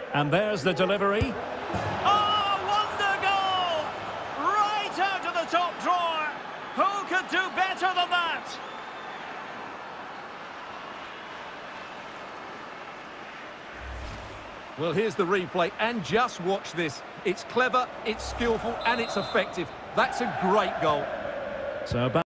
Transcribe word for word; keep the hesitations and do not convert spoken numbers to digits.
And there's the delivery. Oh, wonder goal! Right out of the top drawer. Who could do better than that? Well, here's the replay, and just watch this. It's clever, it's skillful, and it's effective. That's a great goal. So back